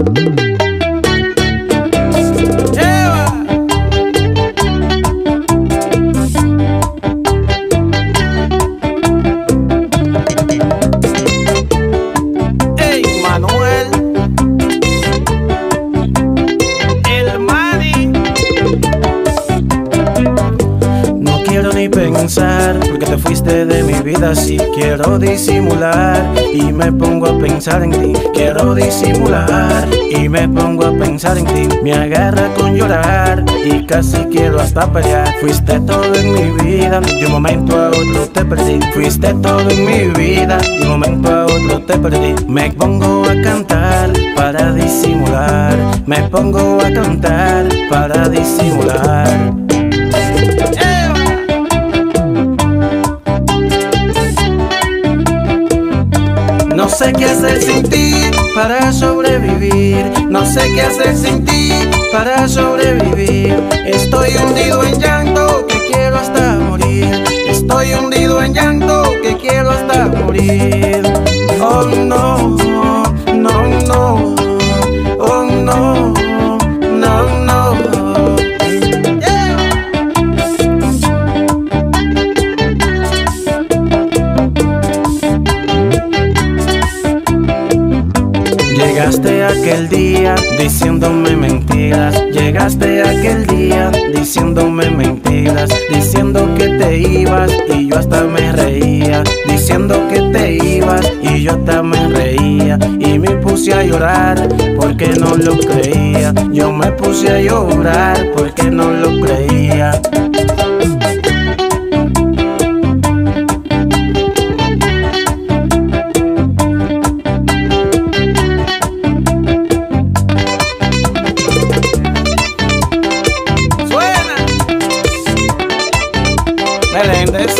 Porque te fuiste de mi vida, sí. Quiero disimular y me pongo a pensar en ti. Quiero disimular y me pongo a pensar en ti. Me agarra con llorar y casi quiero hasta pelear. Fuiste todo en mi vida, de un momento a otro te perdí. Fuiste todo en mi vida, de un momento a otro te perdí. Me pongo a cantar para disimular. Me pongo a cantar para disimular. No sé qué hacer sin ti para sobrevivir. No sé qué hacer sin ti para sobrevivir. Estoy hundido en llanto que quiero hasta morir. Estoy hundido en llanto que quiero hasta morir. Oh no, no, no. Oh no, no, no. Llegaste aquel día diciéndome mentiras. Llegaste aquel día diciéndome mentiras. Diciendo que te ibas y yo hasta me reía. Diciendo que te ibas y yo hasta me reía. Y me puse a llorar porque no lo creía. Yo me puse a llorar porque no lo creía. Meléndez.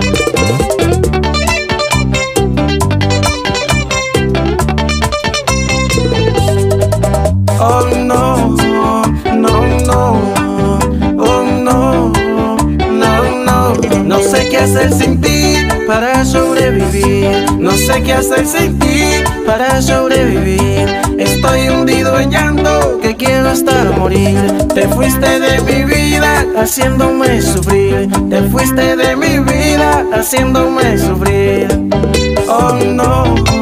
Oh no, no, no. Oh no, no, no. No sé qué hacer sin ti para sobrevivir. No sé qué hacer sin ti para sobrevivir. Estoy hundido en llanto que quiero hasta morir. Te fuiste de mi vida haciéndome sufrir. Te fuiste de mi vida haciéndome sufrir. Oh no.